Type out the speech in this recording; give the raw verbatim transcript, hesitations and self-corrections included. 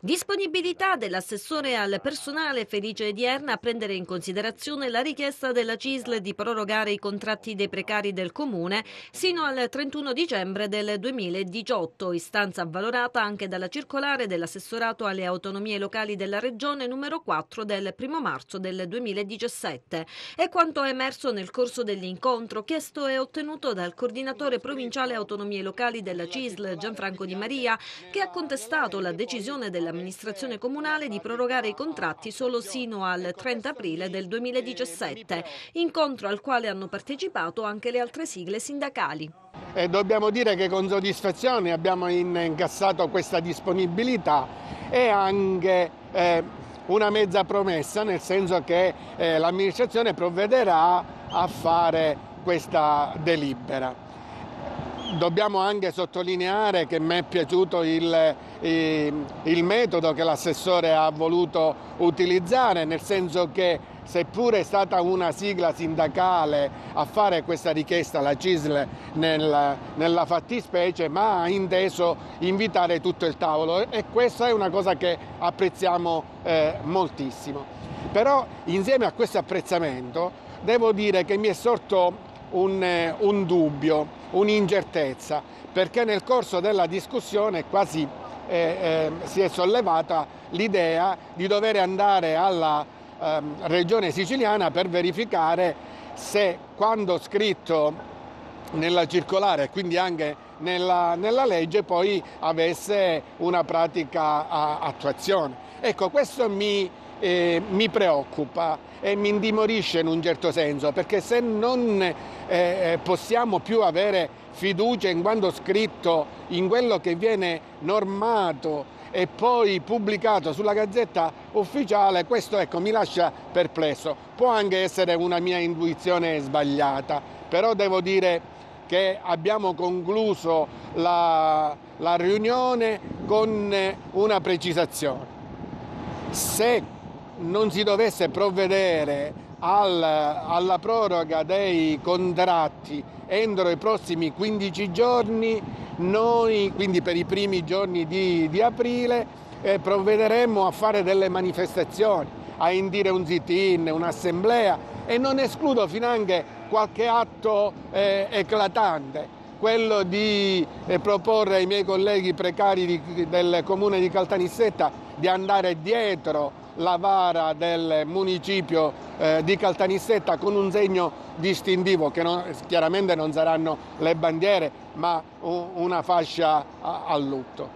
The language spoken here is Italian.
Disponibilità dell'assessore al personale Felice Dierna a prendere in considerazione la richiesta della C I S L di prorogare i contratti dei precari del Comune sino al trentuno dicembre del duemiladiciotto, istanza avvalorata anche dalla circolare dell'assessorato alle autonomie locali della Regione numero quattro del primo marzo del duemiladiciassette. È quanto è emerso nel corso dell'incontro chiesto e ottenuto dal coordinatore provinciale autonomie locali della C I S L Gianfranco Di Maria, che ha contestato la decisione della amministrazione comunale di prorogare i contratti solo sino al trenta aprile del duemiladiciassette, incontro al quale hanno partecipato anche le altre sigle sindacali. E dobbiamo dire che con soddisfazione abbiamo incassato questa disponibilità e anche eh, una mezza promessa, nel senso che eh, l'amministrazione provvederà a fare questa delibera. Dobbiamo anche sottolineare che mi è piaciuto il, il, il metodo che l'assessore ha voluto utilizzare, nel senso che seppure è stata una sigla sindacale a fare questa richiesta, la C I S L nel, nella fattispecie, ma ha inteso invitare tutto il tavolo, e questa è una cosa che apprezziamo eh, moltissimo. Però insieme a questo apprezzamento devo dire che mi è sorto Un, un dubbio, un'incertezza, perché nel corso della discussione quasi eh, eh, si è sollevata l'idea di dover andare alla eh, regione siciliana per verificare se, quando scritto nella circolare e quindi anche nella, nella legge, poi avesse una pratica a, attuazione. Ecco, questo mi Eh, mi preoccupa e mi intimorisce in un certo senso, perché se non eh, possiamo più avere fiducia in quanto scritto, in quello che viene normato e poi pubblicato sulla Gazzetta Ufficiale, questo ecco mi lascia perplesso. Può anche essere una mia intuizione sbagliata, però devo dire che abbiamo concluso la, la riunione con una precisazione. Se non si dovesse provvedere al, alla proroga dei contratti entro i prossimi quindici giorni, noi, quindi per i primi giorni di, di aprile, eh, provvederemo a fare delle manifestazioni, a indire un sit-in, un'assemblea, e non escludo finanche qualche atto eh, eclatante, quello di eh, proporre ai miei colleghi precari di, del comune di Caltanissetta di andare dietro la vara del municipio eh, di Caltanissetta con un segno distintivo, che non, chiaramente non saranno le bandiere, ma un, una fascia a, a lutto.